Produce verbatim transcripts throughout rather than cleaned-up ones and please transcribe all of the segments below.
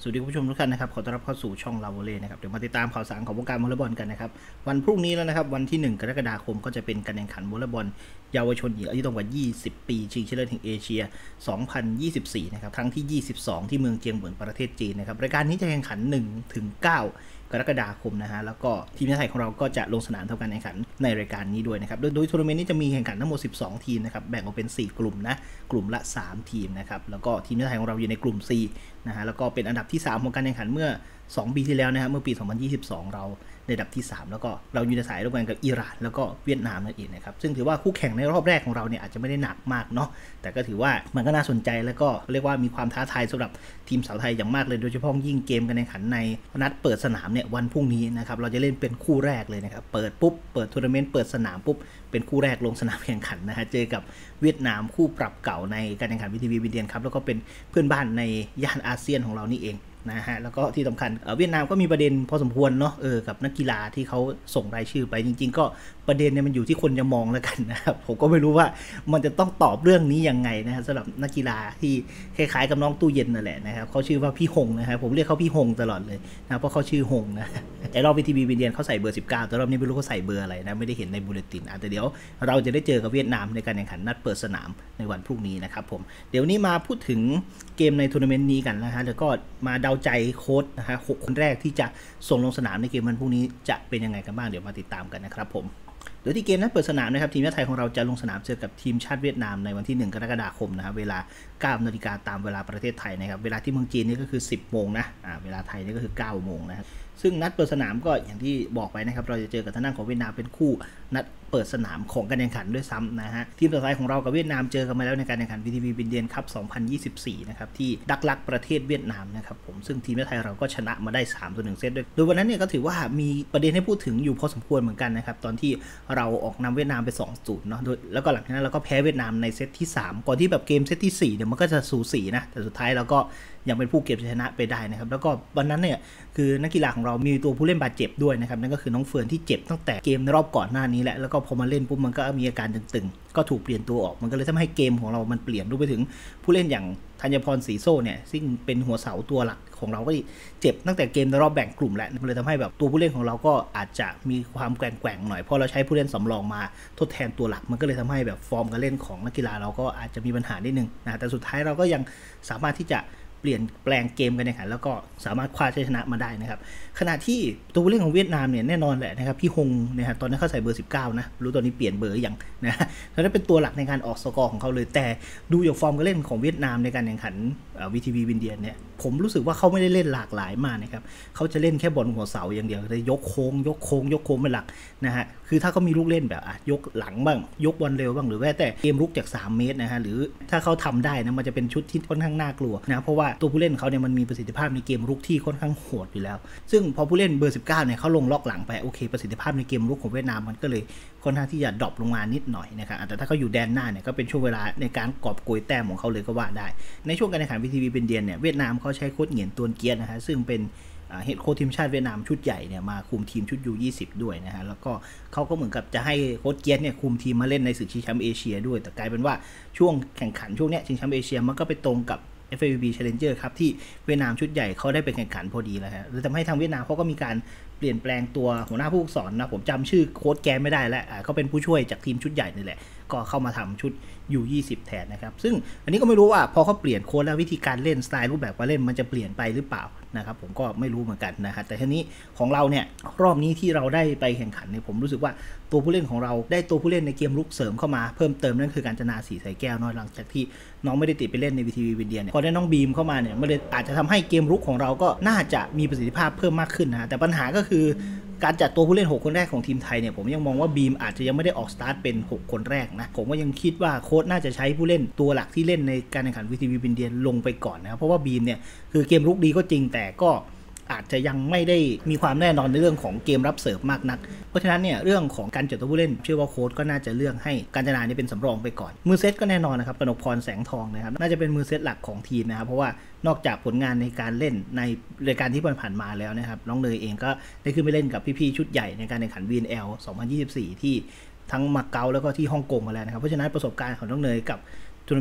สวัสดีคุณผู้ชมทุกท่านนะครับขอต้อนรับเข้าสู่ช่องลาโวเล่นะครับเดี๋ยวมาติดตามข่าวสารของวงการวอลเลย์บอลกันนะครับวันพรุ่งนี้แล้วนะครับวันที่หนึ่งกรกฎาคมก็จะเป็นการแข่งขันวอลเลย์บอลเยาวชนหญิงอายุต่ำกว่ายี่สิบปีชิงชนะเลิศแห่งเอเชียสองพันยี่สิบสี่นะครับครั้งที่ยี่สิบสองที่เมืองเจียงเหวินประเทศจีนนะครับรายการนี้จะแข่งขันหนึ่งถึงเก้ากรกฎาคมนะฮะแล้วก็ทีมชาติไทยของเราก็จะลงสนามทำการแข่งขันในรายการนี้ด้วยนะครับโดยโดยทัวร์นาเมนต์นี้จะมีแข่งขันทั้งหมดสิบสองทีมนะครับแบ่งออกเป็นสี่กลุ่มนะกลุ่มละสามทีมนะครับแล้วก็ทีมชาติไทยของเราอยู่ในกลุ่ม C นะฮะแล้วก็เป็นอันดับที่สามของการแข่งขันเมื่อสองปีที่แล้วนะฮะเมื่อปีสองพันยี่สิบสองเราในอันดับที่สามแล้วก็เราอยู่ในสายร่วมกันกับอิหร่านแล้วก็เวียดนามนั่นเองนะครับซึ่งถือว่าคู่แข่งในรอบแรกของเราเนี่ยอาจจะไม่ได้หนักมากเนาะแต่ก็ถือว่ามันก็น่าสนใจแล้วก็เรียกว่ามีความท้าทายสำหรับทีมสาวไทยอย่างมากเลยโดยเฉพาะยิ่งเกมการแข่งขันในนัดเปิดสนามเนี่ยวันพรุ่งนี้นะครับเราจะเล่นเป็นคู่แรกเลยนะครับเปิดปุ๊บเปิดทัวร์นาเมนต์เปิดสนามปุ๊บเป็นคู่แรกลงสนามแข่งขันนะฮะเจอกับเวียดนามคู่ปรับเก่าในการแข่งขัน วี ที วี วินเดียนครับแล้วก็เป็นเพื่อนบ้านในย่านอาเซียนของเรานี่เองนะฮะแล้วก็ที่สำคัญเวียดนามก็มีประเด็นพอสมควรเนาะเออกับนักกีฬาที่เขาส่งรายชื่อไปจริงๆก็ประเด็นเนี่ยมันอยู่ที่คนจะมองแล้วกันนะครับผมก็ไม่รู้ว่ามันจะต้องตอบเรื่องนี้ยังไงนะฮะสำหรับนักกีฬาที่คล้ายๆกับน้องตู้เย็นนั่นแหละนะครับเขาชื่อว่าพี่หงนะครับผมเรียกเขาพี่หงตลอดเลยนะเพราะเขาชื่อหงนะไอ้รอบ วี ที วี วินเดียนเขาใส่เบอร์สิบเก้าแต่รอบนี้ไม่รู้เขาใส่เบอร์อะไรนะไม่ได้เห็นในบูเลตินแต่เดี๋ยวเราจะได้เจอกับเวียดนามในการแข่งขันนัดเปิดสนามในวันพรุ่งนี้นะครับผมเดี๋ยวนี้มาพูดถึงเกมในทัวร์นาเมนต์นี้กันนะฮะแล้วก็มาเดาใจโค้ชนะฮะหกคนแรกที่จะส่งลงสนามในเกมวันพรุ่งนี้จะเป็นยังไงกันบ้างเดี๋ยวมาติดตามกันนะครับผมโดยที่เกมนั้นเปิดสนามนะครับทีมชาติไทยของเราจะลงสนามเจอกับทีมชาติเวียดนามในวันที่หนึ่งกรกฎาคมนะครับเวลาเก้านาฬิกาตามเวลาประเทศไทยนะครับเวลาที่เมืองจีนนี่ก็คือสิบโมงนะอ่าเวลาไทยนี่ก็คือเก้าโมงนะครับซึ่งนัดเปิดสนามก็อย่างที่บอกไปนะครับเราจะเจอกับทางด้านของเวียดนามเป็นคู่นัดเปิดสนามของการแข่งขันด้วยซ้ำนะฮะทีมต่อไปของเรากับเวียดนามเจอกันมาแล้วในการแข่งขัน วี ที วี วินเดียนคัพสองพันยี่สิบสี่นะครับที่ดักลักประเทศเวียดนามนะครับผมซึ่งทีมไทยเราก็ชนะมาได้สามต่อหนึ่งเซตด้วยโดยวันนั้นเนี่ยก็ถือว่ามีประเด็นให้พูดถึงอยู่พอสมควรเหมือนกันนะครับตอนที่เราออกนำเวียดนามไป สองศูนย์ เนาะโดยแล้วก็หลังจากนั้นเราก็แพ้เวียดนามในเซตที่สามก่อนที่แบบเกมเซตที่สี่เนี่ยมันก็จะสูสีนะแต่สุดท้ายเราก็ยังเป็นผู้เก็บชนะไปได้นะครับแล้วก็วันนั้นเนี่ยคือนักกีฬาของเรามีตัวผู้เล่นบาดเจ็บด้วยนะครับนั่นก็คือน้องเฟิร์นที่เจ็บตั้งแต่เกมในรอบก่อนหน้านี้แหละแล้วก็พอมาเล่นปุ๊บมันก็มีอาการตึงๆก็ถูกเปลี่ยนตัวออกมันก็เลยทำให้เกมของเรามันเปลี่ยนรวมไปถึงผู้เล่นอย่างธัญพรศรีโซ่เนี่ยซึ่งเป็นหัวเสาตัวหลักของเราก็เจ็บตั้งแต่เกมในรอบแบ่งกลุ่มแล้วมันเลยทำให้แบบตัวผู้เล่นของเราก็อาจจะมีความแกว่งๆหน่อยเพราะเราใช้ผู้เล่นสำรองมาทดแทนตัวหลักมันก็เลยทำให้แบบฟอร์มการเล่นของนักกีฬาเราก็อาจจะมีปัญหานิดนึงนะแต่สุดท้ายเราก็ยังสามารถที่จะเปลี่ยนแปลงเกมกันในขันแล้วก็สามารถคว้าชัยชนะมาได้นะครับขณะที่ตัวผู้เล่นของเวียดนามเนี่ยแน่นอนแหละนะครับพี่ฮงนะฮะตอนนั้นเขาใส่เบอร์สิบเก้านะรู้ตอนนี้เปลี่ยนเบอร์อย่างนะแล้วนั่นเป็นตัวหลักในการออกสกอร์ของเขาเลยแต่ดูจากฟอร์มการเล่นของเวียดนามในการแข่งขัน วี ที วี วินเดียนเนี่ยผมรู้สึกว่าเขาไม่ได้เล่นหลากหลายมากนะครับเขาจะเล่นแค่บอลหัวเสาอย่างเดียวเลยยกโค้งยกโค้งยกโค้งเป็นหลักนะฮะคือถ้าเขามีลูกเล่นแบบอ่ะยกหลังบ้างยกบอลเร็วบ้างหรือแม้แต่เกมรุกจากสามเมตรนะฮะหรือถ้าเขาทำได้นะมันจะเป็นชุดที่ค่อนข้างน่ากลัวนะเพราะว่าตัวผู้เล่นเขาเนี่ยมันมีประสิทธิภาพในเกมรุกที่ค่อนข้างโหดอยู่แล้วซึ่งพอผู้เล่นเบอร์สิบเก้าเนี่ยเขาลงล็อกหลังไปโอเคประสิทธิภาพในเกมรุกของเวียดนามมันก็เลยค่อนข้างที่จะดรอปลงมานิดหน่อยนะครับแต่ถ้าเขาอยู่แดนหน้าเนี่ยก็เป็นช่วงเวลาในการกอบโกยแต้มของเขาเลยก็ว่าได้ในช่วงการแข่งขัน วี ที วี วินเดียนเนี่ยเวียดนามเขาใช้โค้ชเหงียนตวนเกียร์นะฮะซึ่งเป็นเฮดโค้ชทีมชาติเวียดนามชุดใหญ่เนี่ยมาคุมทีมชุด ยู ยี่สิบ ด้วยนะฮะแล้วก็เขาก็เหมือนกับจะให้โค้ชเกียร์เนี่ยคุมทีมมาเล่นในศึกชิงแชมป์เอเชียด้วยแต่กลายเป็นว่าช่วงแข่งขันช่วงเนี้ยชิงแชมป์เอเชียมันก็ไปตรงกับ เอฟ ไอ วี บี Challenger ครับที่เวียดนามชุดใหญ่เขาได้ไปแข่งขันพอดีแล้วฮะเลยทำให้ทางเวียดนามเขาก็มีการเปลี่ยนแปลงตัวหัวหน้าผู้ฝึกสอนนะผมจำชื่อโค้ชแกไม่ได้แล้วเขาเป็นผู้ช่วยจากทีมชุดใหญ่นี่แหละก็เข้ามาทำชุด ยู ยี่สิบ แทนนะครับซึ่งอันนี้ก็ไม่รู้ว่าพอเขาเปลี่ยนโค้ชแล้ววิธีการเล่นสไตล์รูปแบบการเล่นมันจะเปลี่ยนไปหรือเปล่านะครับผมก็ไม่รู้เหมือนกันนะฮะแต่ทีนี้ของเราเนี่ยรอบนี้ที่เราได้ไปแข่งขันเนี่ยผมรู้สึกว่าตัวผู้เล่นของเราได้ตัวผู้เล่นในเกมลุกเสริมเข้ามาเพิ่มเติมนั่นคือการจนาสีใส่แก้วน้อยหลังจากที่น้องไม่ได้ติดไปเล่นใน วี ที วี วินเดียนเนี่ยพอได้น้องบีมเข้ามาเนี่ยมันเลยอาจจะทำให้เกมลุกของเราก็น่าจะมีประสิทธิภาพเพิ่มมากขึ้นนะแต่ปัญหาก็คือการจัดตัวผู้เล่นหกคนแรกของทีมไทยเนี่ยผมยังมองว่าบีมอาจจะยังไม่ได้ออกสตาร์ทเป็นหกคนแรกนะผมก็ยังคิดว่าโค้ชน่าจะใช้ผู้เล่นตัวหลักที่เล่นในการแข่งขัน วี ที วี วินเดียนลงไปก่อนนะครับเพราะว่าบีมเนี่ยคือเกมรุกดีก็จริงแต่ก็อาจจะยังไม่ได้มีความแน่นอนในเรื่องของเกมรับเสิร์ฟมากนักเพราะฉะนั้นเนี่ยเรื่องของการจัดตัวผู้เล่นเชื่อว่าโค้ชก็น่าจะเลือกให้การจนาเนี่ยเป็นสำรองไปก่อนมือเซตก็แน่นอนนะครับกนกพรแสงทองนะครับน่าจะเป็นมือเซตหลักของทีมนะครับเพราะว่านอกจากผลงานในการเล่นในรายการที่ผ่านมาแล้วนะครับน้องเนยเองก็ได้ขึ้นไปเล่นกับพี่ๆชุดใหญ่ในการแข่งขัน วี เอ็น แอล สองพันยี่สิบสี่ที่ทั้งมาเก๊าแล้วก็ที่ฮ่องกงมาแล้วนะครับเพราะฉะนั้นประสบการณ์ของน้องเนยกับทัวร์นาเมนต์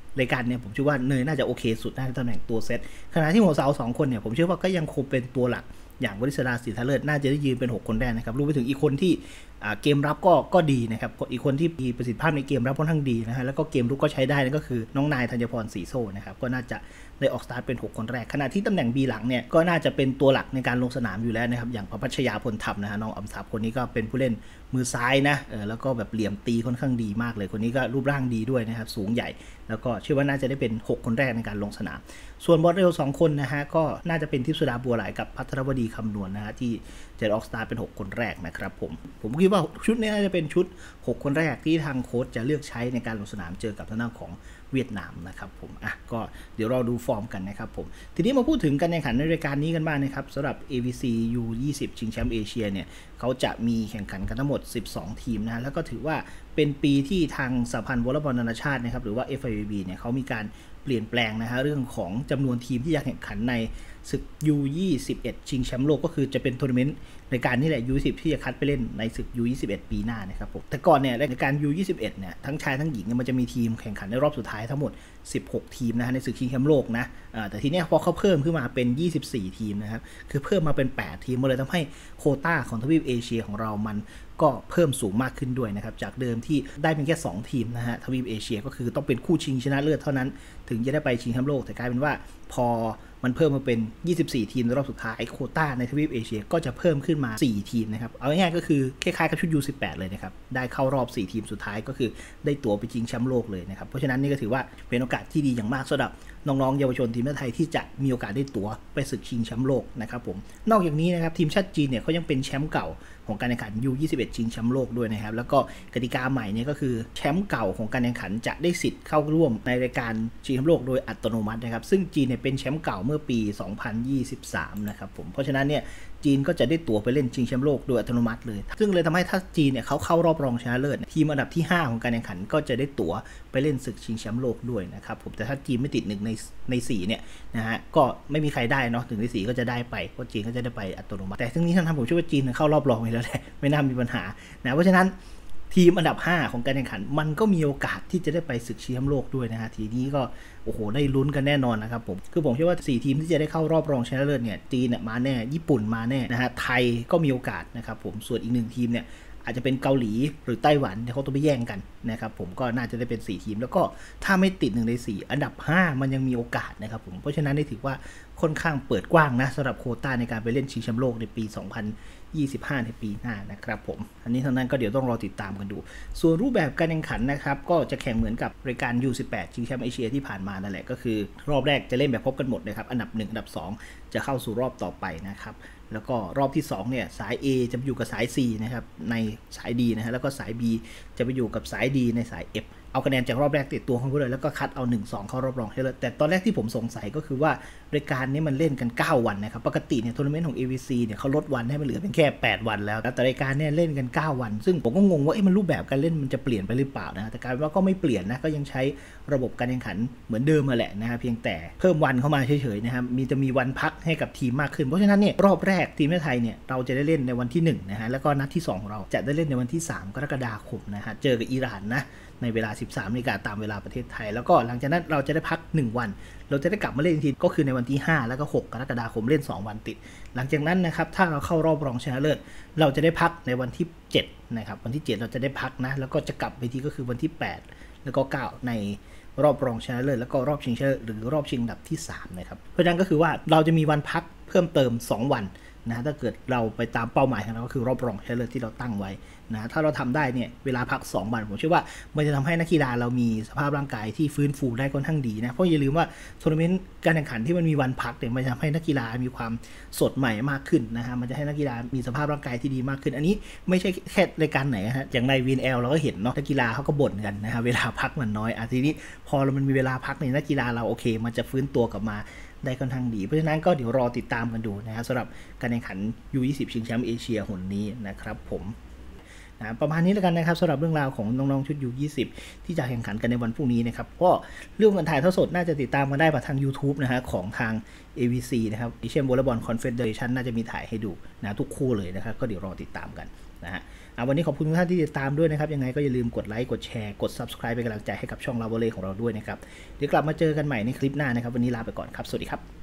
รายการเนี่ยผมเชื่อว่าเนยน่าจะโอเคสุดในตำแหน่งตัวเซตขณะที่หัวเสาสองคนเนี่ยผมเชื่อว่าก็ยังคงเป็นตัวหลักอย่างวริศราศรีทะเลิศน่าจะได้ยืนเป็นหกคนแรกนะครับรวมไปถึงอีกคนที่เกมรับก็ก็ดีนะครับอีกคนที่มีประสิทธิภาพในเกมรับค่อนข้างดีนะฮะแล้วก็เกมรุกก็ใช้ได้นั่นก็คือน้องนายธัญพรศรีโซ่นะครับก็น่าจะได้ออกสตาร์ทเป็นหกคนแรกขณะที่ตำแหน่ง B หลังเนี่ยก็น่าจะเป็นตัวหลักในการลงสนามอยู่แล้วนะครับอย่างประพัชยาพลธรรมนะฮะน้องอำศัพท์คนนี้ก็เป็นผู้เล่นมือซ้ายนะเออแล้วก็แบบเหลี่ยมตีค่อนข้างดีมากเลยคนนี้ก็รูปร่างดีด้วยนะครับสูงใหญ่แล้วก็เชื่อว่าน่าจะได้เป็นหกคนแรกในการลงสนามส่วนบอลเร็วสองคนนะฮะก็น่าจะเป็นทิพย์สุดาบัวไหลกับภัทรวดีคำนวณ นะฮะที่จะออกสตาร์ทเป็นหกคนแรกนะครับผมผมคิดว่าชุดนี้น่าจะเป็นชุดหกคนแรกที่ทางโค้ชจะเลือกใช้ในการลงสนามเจอกับทางด้านของเวียดนามนะครับผมอ่ะก็เดี๋ยวเราดูฟอร์มกันนะครับผมทีนี้มาพูดถึงการแข่งขันในรายการนี้กันบ้างนะครับสำหรับ เอ วี ซี ยู ยี่สิบ ชิงแชมป์เอเชียเนี่ยเขาจะมีแข่งขันกันทั้งหมดสิบสองทีมนะแล้วก็ถือว่าเป็นปีที่ทางสหพันธ์วอลเลย์บอลนานาชาตินะครับหรือว่า เอฟ ไอ วี บี เนี่ยเขามีการเปลี่ยนแปลงนะฮะเรื่องของจำนวนทีมที่จะแข่งขันในศึก ยู ยี่สิบเอ็ด ชิงแชมป์โลกก็คือจะเป็นทัวร์นาเมนต์ในการนี่แหละ ยู ยี่สิบ ที่จะคัดไปเล่นในศึก ยู ยี่สิบเอ็ด ปีหน้านะครับผมแต่ก่อนเนี่ยในการ ยู ยี่สิบเอ็ด เนี่ยทั้งชายทั้งหญิงเนี่ยมันจะมีทีมแข่งขันในรอบสุดท้ายทั้งหมดสิบหกทีมนะฮะในศึกชิงแชมป์โลกนะแต่ทีนี้พอเขาเพิ่มขึ้นมาเป็นยี่สิบสี่ทีมนะครับคือเพิ่มมาเป็นแปดทีมมาเลยทำให้โควต้าของทวีปเอเชียของเรามันก็เพิ่มสูงมากขึ้นด้วยนะครับจากเดิมที่ได้เป็นแค่สองทีมนะฮะทวีปเอเชียก็คือต้องเป็นคู่ชิงชนะเลิศเท่านั้นถึงจะได้ไปชิงแชมป์โลกแต่กลายเป็นว่าพอมันเพิ่มมาเป็นยี่สิบสี่ทีมในรอบสุดท้ายโควต้าในทวีปเอเชียก็จะเพิ่มขึ้นมาสี่ทีมนะครับเอาง่ายๆก็คือคล้ายๆกับชุด ยู สิบแปด เลยนะครับได้เข้ารอบสี่ทีมสุดท้ายก็คือได้ตั๋วไปชิงแชมป์โลกเลยนะครับเพราะฉะนั้นนี่ก็ถือว่าเป็นโอกาสที่ดีอย่างมากสำหรับน้องๆเยาวชนทีมชาติไทยที่จะมีโอกาสได้ตั๋วไปศึกชิงแชมป์โลกนะครับผมนอกจากนี้นะครับทีมชาติจีนเนี่ยเขายังเป็นแชมป์เก่าของการแข่งขัน ยู ยี่สิบเอ็ด ชิงแชมป์โลกด้วยนะครับแล้วก็กติกาใหม่เนี่ยก็คือแชมป์เก่าของการแข่งขันจะได้สิทธิ์เข้าร่วมในรายการชิงแชมป์โลกโดยอัตโนมัตินะครับซึ่งจีนเนี่ยเป็นแชมป์เก่าเมื่อปีสองพันยี่สิบสามนะครับผมเพราะฉะนั้นเนี่ยจีนก็จะได้ตั๋วไปเล่นชิงแชมป์โลกโดยอัตโนมัติเลยซึ่งเลยทำให้ถ้าจีนเนี่ยเขาเข้ารอบรองชนะเลิศทีมอันดับที่ห้าของการแข่งขันก็จะได้ตั๋วไปเล่นศึกชิงแชมป์โลกด้วยนะครับผมแต่ถ้าจีนไม่ติดหนึ่งในในสี่เนี่ยนะฮะก็ไม่มีใครได้เนาะถึงในสี่ก็จะได้ไปเพราะจีนก็จะได้ไปอัตโนมัติแต่ทั้งนี้ทั้งนั้นผมเชื่อว่าจีนเข้ารอบรองไปแล้วแหละไม่น่ามีปัญหานะเพราะฉะนั้นทีมอันดับห้าของการแข่งขันมันก็มีโอกาสที่จะได้ไปศึกชิงแชมป์โลกด้วยนะฮะทีนี้ก็โอ้โหได้ลุ้นกันแน่นอนนะครับผมคือผมเชื่อว่าสี่ทีมที่จะได้เข้ารอบรองชนะเลิศเนี่ยจีนเนี่ยมาแน่ญี่ปุ่นมาแน่นะฮะไทยก็มีโอกาสนะครับผมส่วนอีกหนึ่งทีมเนี่ยอาจจะเป็นเกาหลีหรือไต้หวันที่เขาต้องไปแย่งกันนะครับผมก็น่าจะได้เป็นสี่ทีมแล้วก็ถ้าไม่ติดหนึ่งในสี่อันดับห้ามันยังมีโอกาสนะครับผมเพราะฉะนั้นได้ถือว่าค่อนข้างเปิดกว้างนะสำหรับโควต้าในการไปเล่นชิงแชมป์โลกในปีสองพันยี่สิบห้าในปีหน้านะครับผมอันนี้ทั้งนั้นก็เดี๋ยวต้องรอติดตามกันดูส่วนรูปแบบการแข่งขันนะครับก็จะแข่งเหมือนกับรายการ ยู สิบแปด ชิงแชมป์เอเชียที่ผ่านมานั่นแหละก็คือรอบแรกจะเล่นแบบพบกันหมดนะครับอันดับหนึ่งอันดับสองจะเข้าสู่รอบต่อไปนะครับแล้วก็รอบที่สองเนี่ยสาย A จะไปอยู่กับสาย C นะครับในสาย D นะฮะแล้วก็สาย B จะไปอยู่กับสาย D ในสาย F เอาคะแนนจากรอบแรกติดตัวเข้าไปเลยแล้วก็คัดเอาหนึ่ง สองเข้ารอบรองให้เลยแต่ตอนแรกที่ผมสงสัยก็คือว่ารายการนี้มันเล่นกันเก้าวันนะครับปกติเนี่ยทัวร์นาเมนต์ของ เอ วี ซี เนี่ยเขาลดวันให้มันเหลือเป็นแค่แปดวันแล้วแต่รายการเนี่ยเล่นกันเก้าวันซึ่งผมก็งงว่าเอ๊ะมันรูปแบบการเล่นมันจะเปลี่ยนไปหรือเปล่านะแต่กลายเป็นว่าก็ไม่เปลี่ยนนะก็ยังใช้ระบบการแข่งขันเหมือนเดิมมาแหละนะฮะเพียงแต่เพิ่มวันเข้ามาเฉยๆนะครับมีจะมีวันพักให้กับทีมมากขึ้นเพราะฉะนั้นเนี่ยรอบแรกทีมชาติไทยเนี่ยเราจะได้เล่นในวันที่หนึ่งนะฮะแล้วก็นัดที่สองของเราจะได้เล่นในวันที่สามกรกฎาคมนะฮะเจอกับอิหร่านนะในเวลา สิบสามนาฬิกาตามเวลาประเทศไทยแล้วก็หลังจากนั้นเราจะได้พักหนึ่งวันเราจะได้กลับมาเล่นอีกทีก็คือในวันที่ห้าแล้วก็หกกรกฎาคมเล่นสองวันติดหลังจากนั้นนะครับถ้าเราเข้ารอบรองชนะเลิศเราจะได้พักในวันที่เจ็ดนะครับวันที่เจ็ดเราจะได้พักนะแล้วก็จะกลับไปทีก็คือวันที่แปดแล้วก็เก้าในรอบรองชนะเลิศแล้วก็รอบชิงชนะเลิศหรือรอบชิงอันดับที่สามนะครับเพราะฉะนั้นก็คือว่าเราจะมีวันพักเพิ่มเติมสองวันนะถ้าเกิดเราไปตามเป้าหมายของเราก็คือรอบรองชนะเลิศที่เราตั้งไว้นะถ้าเราทำได้เนี่ยเวลาพักสองวันผมเชื่อว่ามันจะทำให้นักกีฬาเรามีสภาพร่างกายที่ฟื้นฟูได้ค่อนข้างดีนะเพราะอย่าลืมว่าทัวร์นาเมนต์การแข่งขันที่มันมีวันพักเนี่ยมันจะทำให้นักกีฬามีความสดใหม่มากขึ้นนะฮะมันจะให้นักกีฬามีสภาพร่างกายที่ดีมากขึ้นอันนี้ไม่ใช่แค่รายการไหนฮะอย่างใน วี เอ็น แอล เราก็เห็นเนาะนักกีฬาเขาก็บ่นกันนะฮะเวลาพักมันน้อยอ่ะทีนี้พอมันมีเวลาพักเนี่ยนักกีฬาเราโอเคมันจะฟื้นตัวกลับมาได้ค่อนข้างดีเพราะฉะนั้นก็เดี๋ยวรอติดตามกันดูนะครับสำหรับการแข่งขัน ยู ยี่สิบ ชิงแชมป์เอเชียหนนี้นะครับผมนะประมาณนี้แล้วกันนะครับสำหรับเรื่องราวของน้องๆชุด ยู ยี่สิบ ที่จะแข่งขันกันในวันพรุ่งนี้นะครับก็เรื่องการถ่ายทอดสดน่าจะติดตามกันได้ผ่านทาง YouTube นะฮะของทาง เอ วี ซี นะครับ Asian Volleyball Confederation น่าจะมีถ่ายให้ดูนะทุกคู่เลยนะครับก็เดี๋ยวรอติดตามกันนะฮะวันนี้ขอบคุณทุกท่านที่ติดตามด้วยนะครับยังไงก็อย่าลืมกดไลค์กดแชร์กด ซับสไครบ์ เป็นกำลังใจให้กับช่องลาโวเล่ของเราด้วยนะครับเดี๋ยวกลับมาเจอกันใหม่ในคลิปหน้านะครับวันนี้ลาไปก่อนครับสวัสดีครับ